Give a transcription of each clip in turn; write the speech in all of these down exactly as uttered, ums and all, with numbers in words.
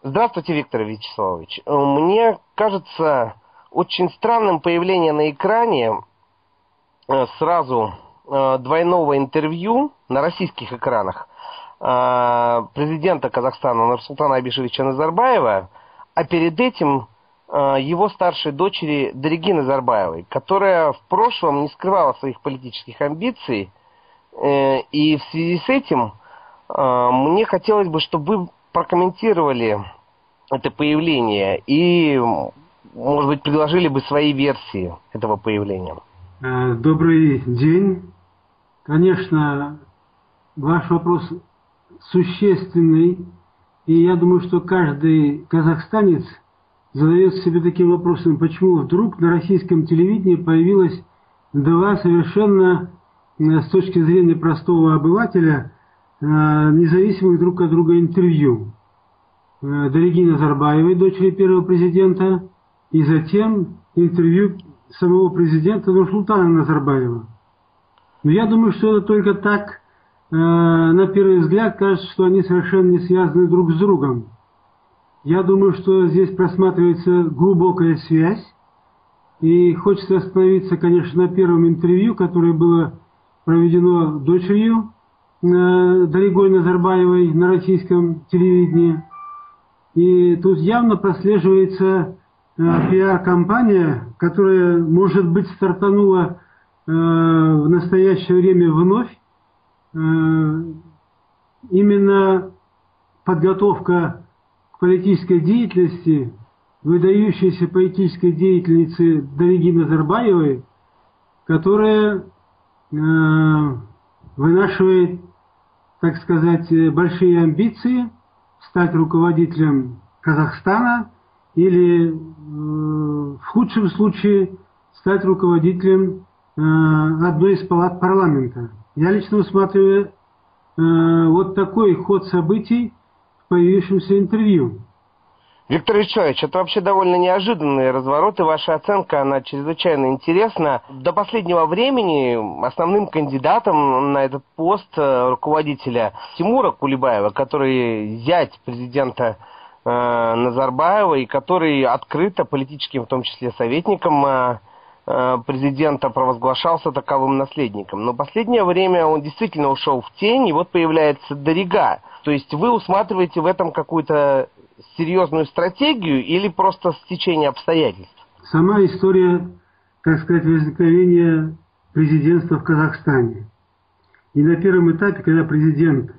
Здравствуйте, Виктор Вячеславович. Мне кажется очень странным появление на экране сразу двойного интервью на российских экранах президента Казахстана Нурсултана Абишевича Назарбаева, а перед этим его старшей дочери Дариги Назарбаевой, которая в прошлом не скрывала своих политических амбиций. И в связи с этим мне хотелось бы, чтобы вы прокомментировали это появление и, может быть, предложили бы свои версии этого появления. Добрый день. Конечно, ваш вопрос существенный, и я думаю, что каждый казахстанец задает себе таким вопросом, почему вдруг на российском телевидении появилось два совершенно, с точки зрения простого обывателя, независимых друг от друга интервью. Дариги Назарбаевой, дочери первого президента, и затем интервью самого президента Нурсултана Назарбаева. Но я думаю, что это только так, на первый взгляд, кажется, что они совершенно не связаны друг с другом. Я думаю, что здесь просматривается глубокая связь, и хочется остановиться, конечно, на первом интервью, которое было проведено дочерью Даригой Назарбаевой на российском телевидении. И тут явно прослеживается пиар-компания, которая, может быть, стартанула в настоящее время вновь. Именно подготовка к политической деятельности выдающейся политической деятельницы Дариги Назарбаевой, которая вынашивает, так сказать, большие амбиции стать руководителем Казахстана или, в худшем случае, стать руководителем одной из палат парламента. Я лично усматриваю вот такой ход событий в появившемся интервью. Виктор Вячеславович, это вообще довольно неожиданные развороты. Ваша оценка, она чрезвычайно интересна. До последнего времени основным кандидатом на этот пост руководителя Тимура Кулебаева, который зять президента э, Назарбаева и который открыто политическим, в том числе советником э, президента, провозглашался таковым наследником. Но в последнее время он действительно ушел в тень, и вот появляется Дарига. То есть вы усматриваете в этом какую-то серьезную стратегию или просто стечение обстоятельств? Сама история, так сказать, возникновения президентства в Казахстане. И на первом этапе, когда президент, э,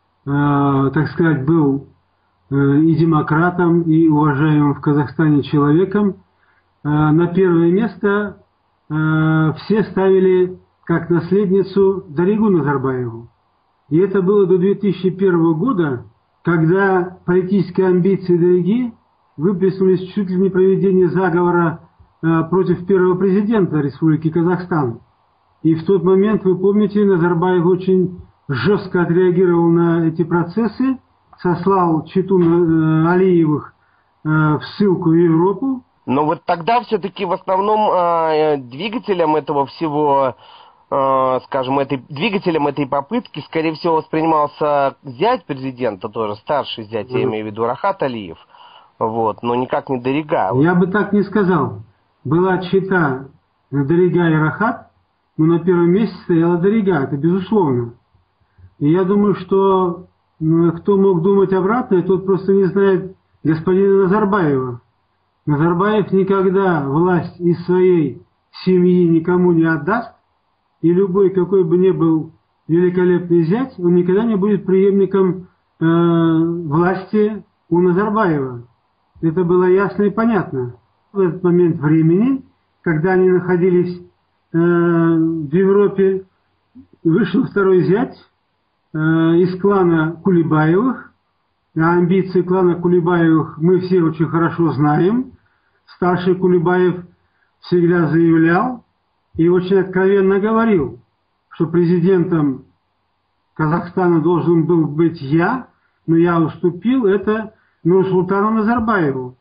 так сказать, был э, и демократом, и уважаемым в Казахстане человеком, э, на первое место э, все ставили как наследницу Даригу Назарбаеву. И это было до две тысячи первого года, когда политические амбиции Дариги выплеснулись чуть ли не проведение заговора э, против первого президента Республики Казахстан. И в тот момент, вы помните, Назарбаев очень жестко отреагировал на эти процессы, сослал чету э, Алиевых э, в ссылку в Европу. Но вот тогда все-таки в основном э, двигателем этого всего, скажем, этой, двигателем этой попытки, скорее всего, воспринимался зять президента, тоже старший зять, я имею в виду Рахат Алиев, вот, но никак не Дарига. Я бы так не сказал. Была чета Дарига и Рахат, но на первом месте стояла Дарига, это безусловно. И я думаю, что ну, кто мог думать обратно, тот просто не знает господина Назарбаева. Назарбаев никогда власть из своей семьи никому не отдаст, и любой, какой бы ни был великолепный зять, он никогда не будет преемником э, власти у Назарбаева. Это было ясно и понятно. В этот момент времени, когда они находились э, в Европе, вышел второй зять э, из клана Кулебаевых. А амбиции клана Кулебаевых мы все очень хорошо знаем. Старший Кулебаев всегда заявлял и очень откровенно говорил, что президентом Казахстана должен был быть я, но я уступил это Нурсултану Назарбаеву.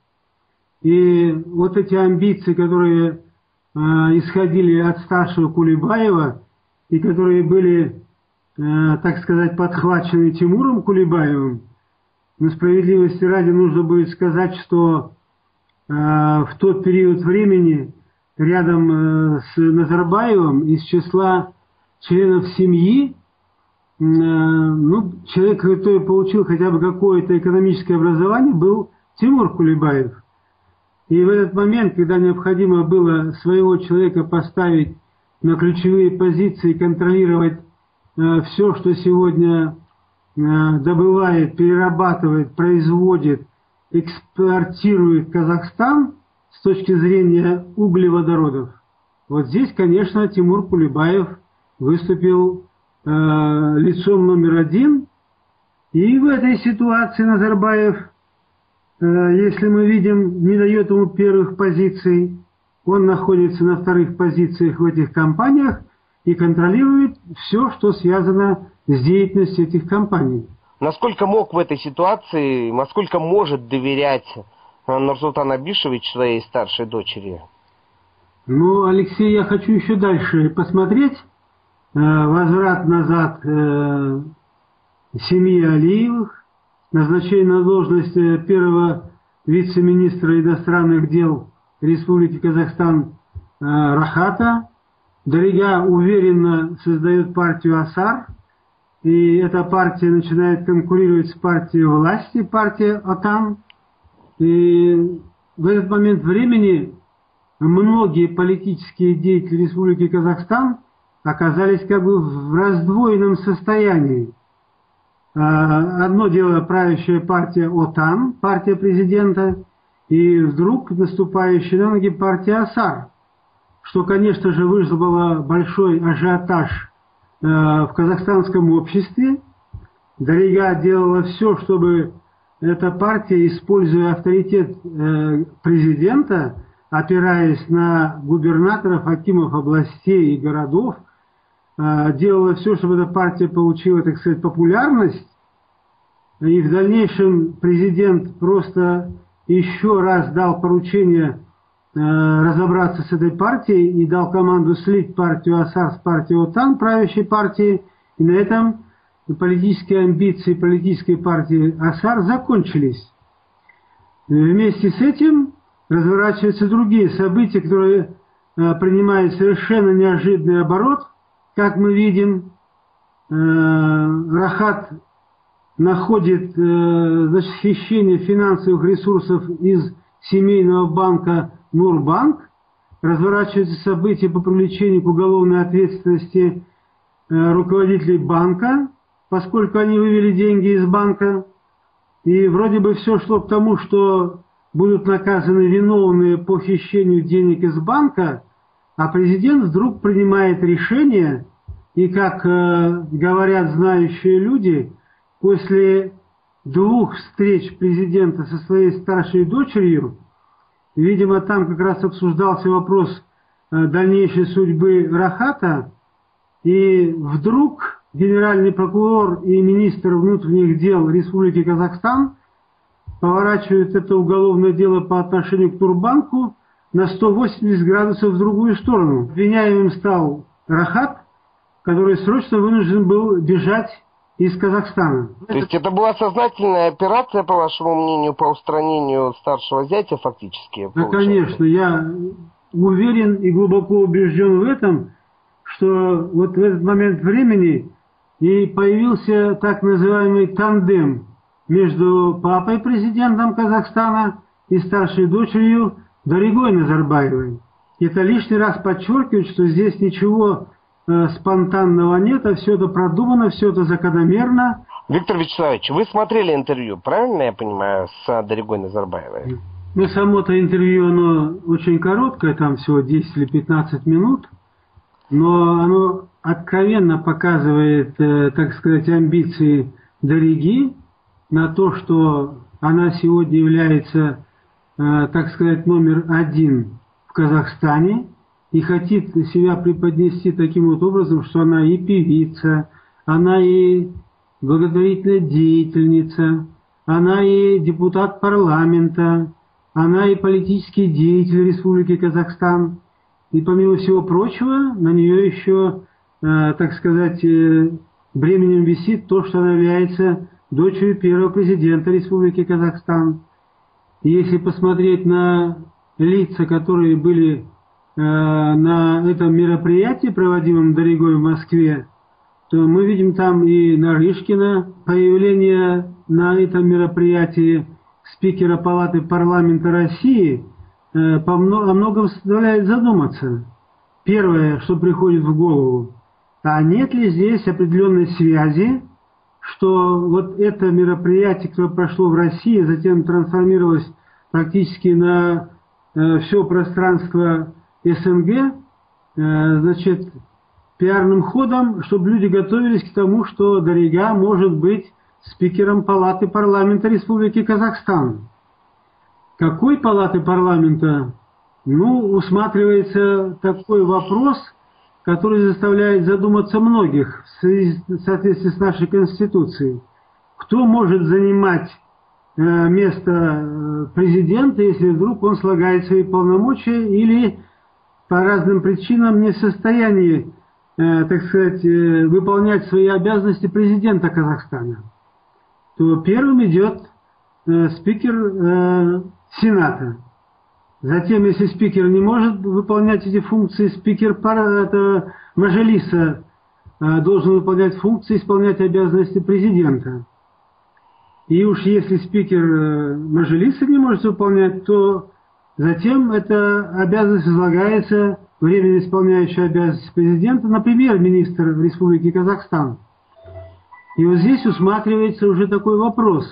И вот эти амбиции, которые э, исходили от старшего Кулебаева и которые были, э, так сказать, подхвачены Тимуром Кулебаевым, но справедливости ради нужно будет сказать, что э, в тот период времени рядом э, с Назарбаевым из числа членов семьи, э, ну, человек, который получил хотя бы какое-то экономическое образование, был Тимур Кулебаев. И в этот момент, когда необходимо было своего человека поставить на ключевые позиции, контролировать э, все, что сегодня э, добывает, перерабатывает, производит, экспортирует Казахстан с точки зрения углеводородов, вот здесь, конечно, Тимур Кулебаев выступил э, лицом номер один. И в этой ситуации Назарбаев, э, если мы видим, не дает ему первых позиций, он находится на вторых позициях в этих компаниях и контролирует все, что связано с деятельностью этих компаний. Насколько мог в этой ситуации, насколько может доверять Нурсултан Абишевич своей старшей дочери? Ну, Алексей, я хочу еще дальше посмотреть. Э, возврат назад э, семьи Алиевых, назначение на должность первого вице-министра иностранных дел Республики Казахстан э, Рахата. Дарига уверенно создает партию Асар, и эта партия начинает конкурировать с партией власти, партия Отан. И в этот момент времени многие политические деятели Республики Казахстан оказались как бы в раздвоенном состоянии. Одно дело правящая партия Отан, партия президента, и вдруг наступающая на ноги партия Асар, что, конечно же, вызвало большой ажиотаж в казахстанском обществе. Дарига делала все, чтобы эта партия, используя авторитет президента, опираясь на губернаторов, акимов областей и городов, делала все, чтобы эта партия получила, так сказать, популярность. И в дальнейшем президент просто еще раз дал поручение разобраться с этой партией и дал команду слить партию Асар с партией Отан, правящей партией. И на этом политические амбиции политической партии Асар закончились. Вместе с этим разворачиваются другие события, которые принимают совершенно неожиданный оборот. Как мы видим, Рахат находит значит, хищение финансовых ресурсов из семейного банка Нурбанк. Разворачиваются события по привлечению к уголовной ответственности руководителей банка, поскольку они вывели деньги из банка. И вроде бы все шло к тому, что будут наказаны виновные по хищению денег из банка, а президент вдруг принимает решение, и, как э, говорят знающие люди, после двух встреч президента со своей старшей дочерью, видимо, там как раз обсуждался вопрос э, дальнейшей судьбы Рахата, и вдруг генеральный прокурор и министр внутренних дел Республики Казахстан поворачивают это уголовное дело по отношению к Турбанку на сто восемьдесят градусов в другую сторону. Обвиняемым стал Рахат, который срочно вынужден был бежать из Казахстана. То есть это была сознательная операция, по вашему мнению, по устранению старшего зятя фактически? Да, конечно. Я уверен и глубоко убежден в этом, что вот в этот момент времени и появился так называемый тандем между папой президентом Казахстана и старшей дочерью Даригой Назарбаевой. Это лишний раз подчеркивает, что здесь ничего э, спонтанного нет, а все это продумано, все это закономерно. Виктор Вячеславович, вы смотрели интервью, правильно я понимаю, с Даригой Назарбаевой? Ну, само-то интервью, оно очень короткое, там всего десять или пятнадцать минут, но оно откровенно показывает, э, так сказать, амбиции Дариги на то, что она сегодня является, э, так сказать, номер один в Казахстане и хочет себя преподнести таким вот образом, что она и певица, она и благотворительная деятельница, она и депутат парламента, она и политический деятель Республики Казахстан. И помимо всего прочего, на нее еще, э, так сказать, э, бременем висит то, что она является дочерью первого президента Республики Казахстан. И если посмотреть на лица, которые были э, на этом мероприятии, проводимом Даригой в Москве, то мы видим там и Нарышкина, появление на этом мероприятии спикера Палаты парламента России, э, по мно- о многом заставляет задуматься. Первое, что приходит в голову, а нет ли здесь определенной связи, что вот это мероприятие, которое прошло в России, затем трансформировалось практически на э, все пространство СНГ, э, значит, пиарным ходом, чтобы люди готовились к тому, что Дарига может быть спикером Палаты парламента Республики Казахстан. Какой палаты парламента? Ну, усматривается такой вопрос, который заставляет задуматься многих в, связи, в соответствии с нашей Конституцией. Кто может занимать э, место президента, если вдруг он слагает свои полномочия или по разным причинам не в состоянии, э, так сказать, э, выполнять свои обязанности президента Казахстана? То первым идет э, спикер э, Сената. Затем, если спикер не может выполнять эти функции, спикер пара, это Мажилиса э, должен выполнять функции, исполнять обязанности президента. И уж если спикер э, Мажилиса не может выполнять, то затем эта обязанность возлагается временно исполняющей обязанности президента на премьер-министра Республики Казахстан. И вот здесь усматривается уже такой вопрос.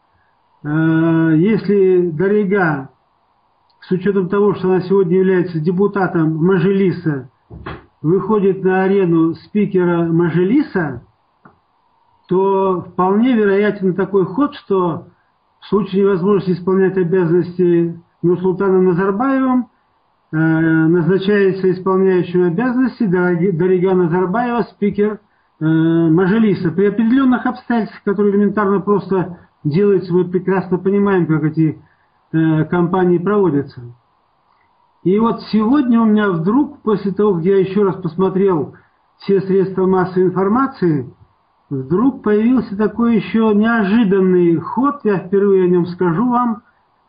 Э, если Дарига, с учетом того, что она сегодня является депутатом Мажилиса, выходит на арену спикера Мажилиса, то вполне вероятен такой ход, что в случае невозможности исполнять обязанности Нурсултаном Назарбаевым э, назначается исполняющим обязанности Дарига Назарбаева, спикер э, Мажилиса. При определенных обстоятельствах, которые элементарно просто делаются, мы прекрасно понимаем, как эти кампании проводятся. И вот сегодня у меня вдруг, после того, как я еще раз посмотрел все средства массовой информации, вдруг появился такой еще неожиданный ход, я впервые о нем скажу вам,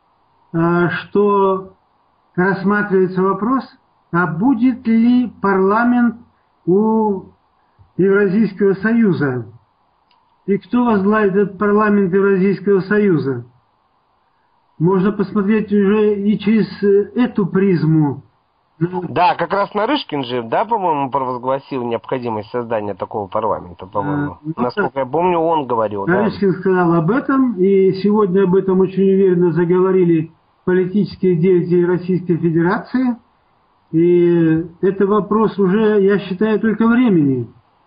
что рассматривается вопрос, а будет ли парламент у Евразийского союза? И кто возглавит этот парламент Евразийского союза? Можно посмотреть уже и через эту призму. Да, как раз Нарышкин же, да, по-моему, провозгласил необходимость создания такого парламента, по-моему. А, Насколько я помню, он говорил. Нарышкин да. сказал об этом, и сегодня об этом очень уверенно заговорили политические деятели Российской Федерации. И это вопрос уже, я считаю, только времени.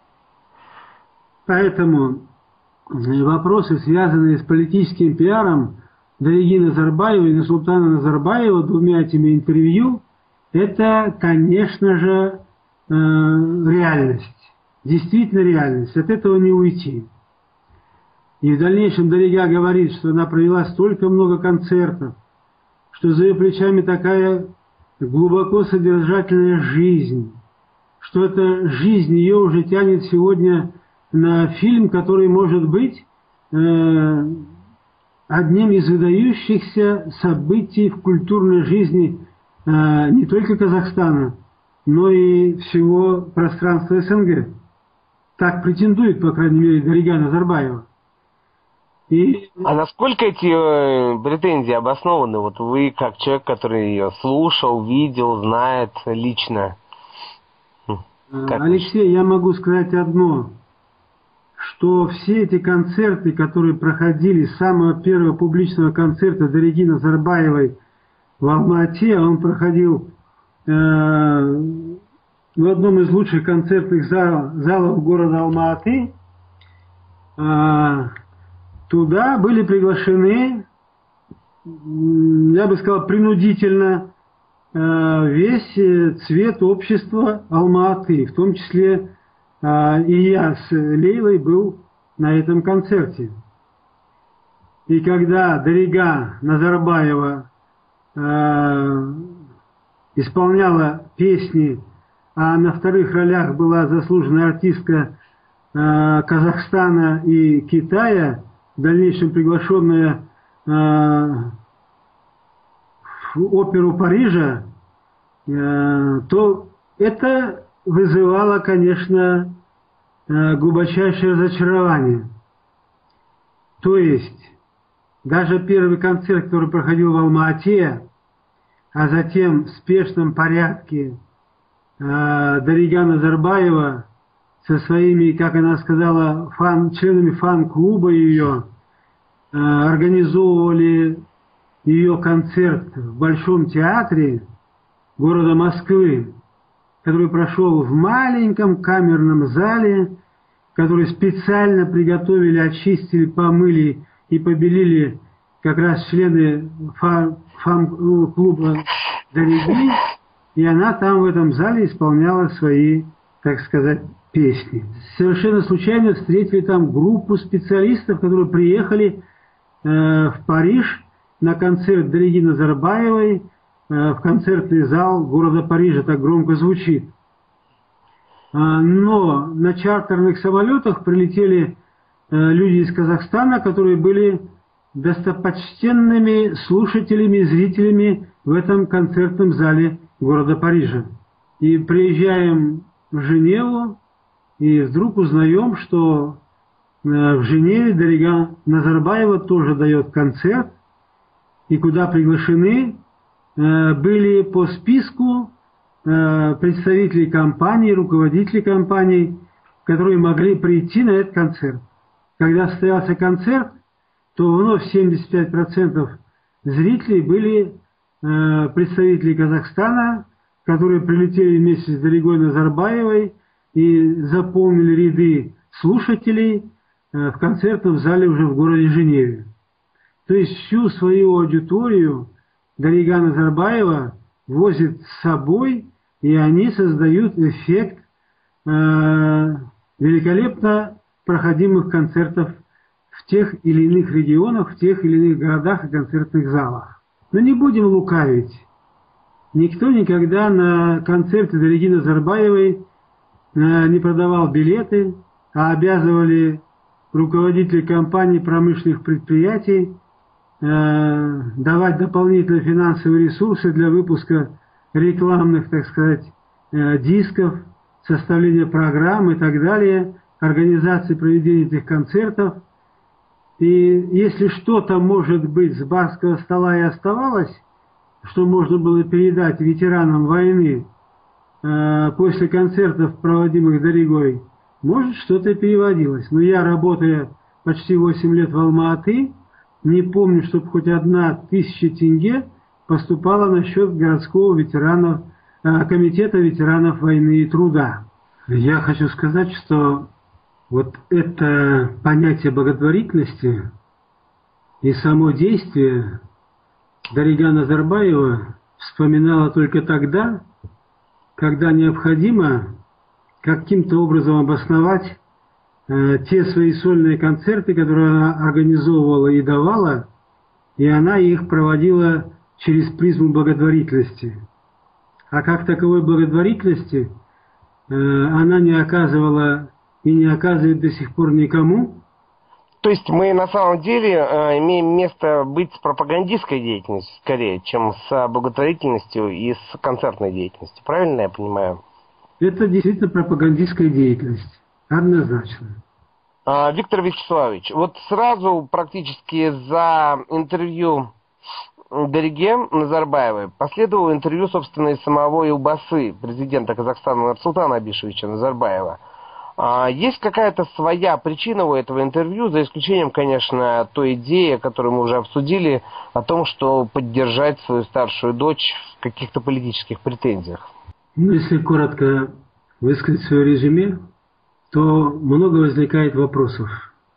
Поэтому вопросы, связанные с политическим пиаром Дариги Назарбаева и Нурсултана Назарбаева, двумя этими интервью, это, конечно же, э, реальность. Действительно реальность. От этого не уйти. И в дальнейшем Дарига говорит, что она провела столько много концертов, что за ее плечами такая глубоко содержательная жизнь, что эта жизнь ее уже тянет сегодня на фильм, который может быть э, одним из выдающихся событий в культурной жизни э, не только Казахстана, но и всего пространства СНГ. Так претендует, по крайней мере, Дарига Назарбаева. И... А насколько эти э, претензии обоснованы? Вот вы, как человек, который ее слушал, видел, знает лично. Как Алексей, я могу сказать одно, что все эти концерты, которые проходили с самого первого публичного концерта Дариги Назарбаевой в Алма-Ате, он проходил э, в одном из лучших концертных зал, залов города Алма-Аты, э, туда были приглашены, я бы сказал, принудительно э, весь цвет общества Алма-Аты, в том числе и я с Лейлой был на этом концерте. И когда Дарига Назарбаева э, исполняла песни, а на вторых ролях была заслуженная артистка э, Казахстана и Китая, в дальнейшем приглашенная э, в оперу Парижа, э, то это вызывало, конечно, э, глубочайшее разочарование. То есть, даже первый концерт, который проходил в Алма-Ате, а затем в спешном порядке э, Дарига Назарбаева со своими, как она сказала, фан, членами фан-клуба ее, э, организовывали ее концерт в Большом театре города Москвы, который прошел в маленьком камерном зале, который специально приготовили, очистили, помыли и побелили как раз члены фан-клуба Дариги, и она там в этом зале исполняла свои, так сказать, песни. Совершенно случайно встретили там группу специалистов, которые приехали э, в Париж на концерт Дариги Назарбаевой, э, в концертный зал города Парижа, так громко звучит. А, но на чартерных самолетах прилетели э, люди из Казахстана, которые были достопочтенными слушателями и зрителями в этом концертном зале города Парижа. И приезжаем в Женеву, и вдруг узнаем, что в Женеве Дарига Назарбаева тоже дает концерт, и куда приглашены были по списку представители компаний, руководители компаний, которые могли прийти на этот концерт. Когда состоялся концерт, то вновь семьдесят пять процентов зрителей были представители Казахстана, которые прилетели вместе с Даригой Назарбаевой и заполнили ряды слушателей в концертном зале уже в городе Женеве. То есть всю свою аудиторию Дарига Назарбаева возит с собой, и они создают эффект э, великолепно проходимых концертов в тех или иных регионах, в тех или иных городах и концертных залах. Но не будем лукавить. Никто никогда на концерте Дариги Назарбаевой не продавал билеты, а обязывали руководителей компаний, промышленных предприятий э, давать дополнительные финансовые ресурсы для выпуска рекламных, так сказать, э, дисков, составления программ и так далее, организации проведения этих концертов. И если что-то, может быть, с барского стола и оставалось, что можно было передать ветеранам войны, после концертов, проводимых Даригой, может, что-то и переводилось. Но я, работая почти восемь лет в Алма-Аты, не помню, чтобы хоть одна тысяча тенге поступала на счет городского ветеранов, комитета ветеранов войны и труда. Я хочу сказать, что вот это понятие благотворительности и само действие Дарига Назарбаева вспоминала только тогда, когда необходимо каким-то образом обосновать э, те свои сольные концерты, которые она организовывала и давала, и она их проводила через призму благотворительности. А как таковой благотворительности э, она не оказывала и не оказывает до сих пор никому. То есть мы на самом деле э, имеем место быть с пропагандистской деятельностью скорее, чем с благотворительностью и с концертной деятельностью. Правильно я понимаю? Это действительно пропагандистская деятельность. Однозначно. А, Виктор Вячеславович, вот сразу практически за интервью Дариге Назарбаевой последовало интервью, собственно, из самого Илбасы, президента Казахстана Нурсултана Абишевича Назарбаева. Есть какая-то своя причина у этого интервью, за исключением, конечно, той идеи, которую мы уже обсудили, о том, что поддержать свою старшую дочь в каких-то политических претензиях? Ну, если коротко высказать свое резюме, то много возникает вопросов.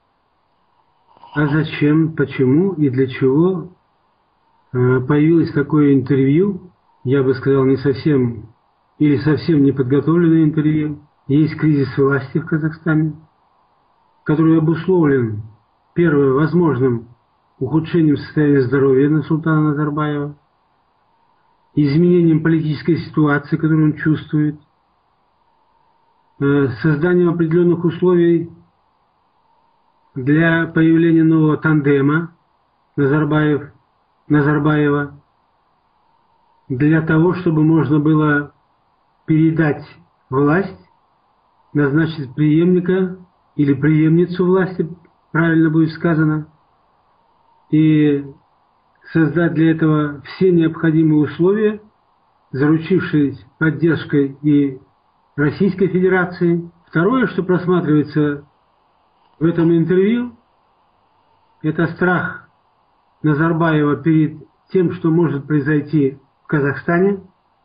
А зачем, почему и для чего появилось такое интервью, я бы сказал, не совсем или совсем неподготовленное интервью. Есть кризис власти в Казахстане, который обусловлен, первое, возможным ухудшением состояния здоровья Нурсултана Назарбаева, изменением политической ситуации, которую он чувствует, созданием определенных условий для появления нового тандема Назарбаев-Назарбаева, для того, чтобы можно было передать власть, назначить преемника или преемницу власти, правильно будет сказано, и создать для этого все необходимые условия, заручившись поддержкой и Российской Федерации. Второе, что просматривается в этом интервью, это страх Назарбаева перед тем, что может произойти в Казахстане,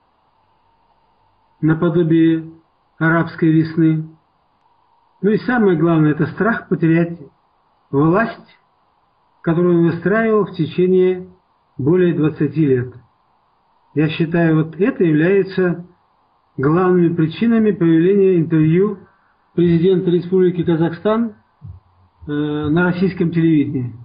наподобие арабской весны. Ну и самое главное, это страх потерять власть, которую он выстраивал в течение более двадцати лет. Я считаю, вот это является главными причинами появления интервью президента Республики Казахстан э, на российском телевидении.